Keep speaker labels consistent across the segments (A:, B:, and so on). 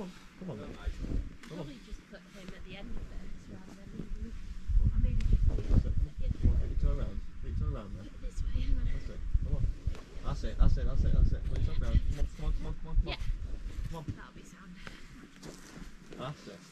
A: Come on then.
B: Probably just put him at the end of this rather than leaving. Or maybe just do it.
A: Come on, get your toe around. Get your toe around there.
B: This way, hang on.
A: That's it. Come on. That's it, that's it, that's it, that's it. Put your toe around. Come on, come on, come on, come on, come on.
B: Yeah.
A: Come on.
B: That'll be sound.
A: That's it.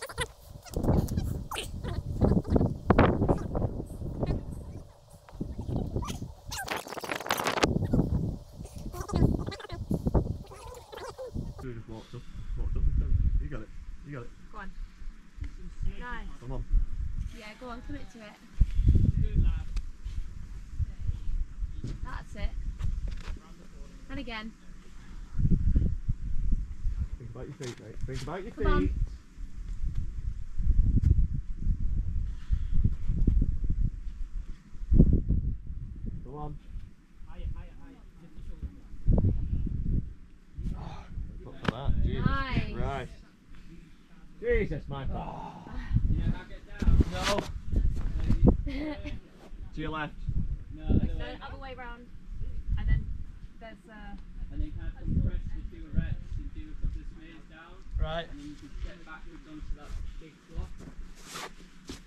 A: Dude, just walked up and come. You got it. You got it.
B: Go on. Nice.
A: Come on.
B: Yeah, go on, commit to it. That's it. And again.
A: Think about your feet, mate. Think about your
B: Come on.
A: feet. Come on. Look for that. Jesus
B: Nice.
A: Christ. Jesus, Michael. No. To your left.
B: Then other way round. And then there's
C: And then kind of compress the 2 reps and do a couple of smears down.
A: Right.
C: And then you can step backwards onto that big block.